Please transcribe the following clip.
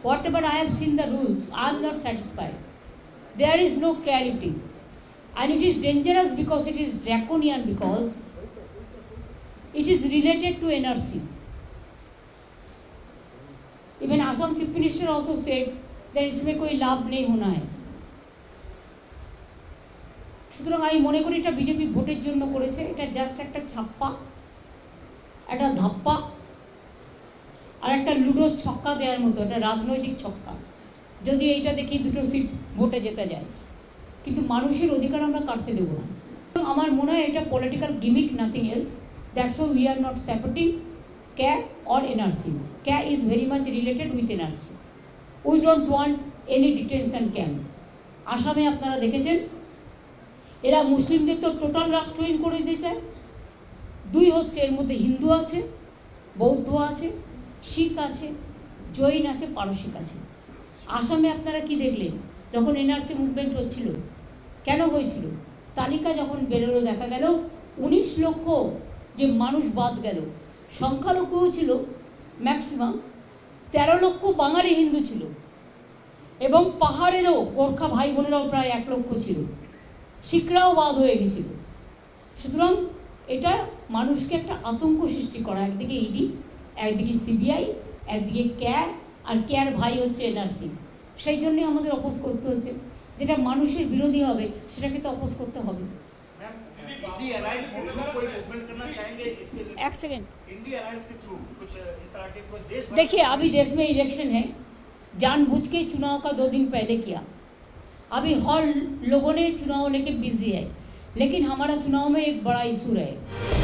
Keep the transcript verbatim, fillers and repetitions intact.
Whatever I have seen the rules, I am not satisfied. There is no clarity. And it is dangerous because it is draconian, because it is related to N R C. Even Assam Chief Minister also said that इसमें कोई लाभ नहीं होना है. সুতরাং আমি মনে করি এটা বিজেপি ভোটের জন্য করেছে, এটা জাস্ট একটা ছাপ্পা, একটা ধাপ্পা আর একটা লুডো ছক্কা দেওয়ার মতো, একটা রাজনৈতিক ছক্কা। যদি এইটা দেখি দুটো সিট ভোটে যেতে যায়, কিন্তু মানুষের অধিকার আমরা কাটতে দেবো না। আমার মনে হয় এটা political gimmick, nothing else. That's why we are not supporting CAA or NRC. CAA is very much related with NRC. We don't want any detention camp. আসামে আপনারা দেখেছেন এরা মুসলিমদের তো টোটাল রাষ্ট্রহীন করে দিতে চায়। দুই হচ্ছে, এর মধ্যে হিন্দু আছে, বৌদ্ধ আছে, শিখ আছে, জৈন আছে, পারসিক আছে। আসামে আপনারা কি দেখলেন যখন এনআরসি মুভমেন্ট হচ্ছিল? কেন হয়েছিল? তালিকা যখন বেরোলো দেখা গেল উনিশ লক্ষ যে মানুষ বাদ গেল, সংখ্যালঘুও ছিল ম্যাক্সিমাম, তেরো লক্ষ বাঙালি হিন্দু ছিল, এবং পাহাড়েরও গোর্খা ভাই বোনেরাও প্রায় এক লক্ষ ছিল, শিখরাও বাদ হয়ে গেছিল। সুতরাং এটা মানুষকে একটা আতঙ্ক সৃষ্টি করা, একদিকে ইডি, একদিকে সিবিআই, একদিকে ক্যার, আর ক্যার ভাই হচ্ছে এনআরসি। সেই জন্যই আমাদের অপোজ করতে হচ্ছে। যেটা মানুষের বিরোধী হবে সেটাকে তো অপোজ করতে হবে। एक सेकेंड, देखिए अभी देश में इलेक्शन है, जानबूझ के चुनाव का दो दिन पहले किया। अभी हर लोगों ने चुनाव लेके बिजी है, लेकिन हमारा चुनाव में एक बड़ा इशू है।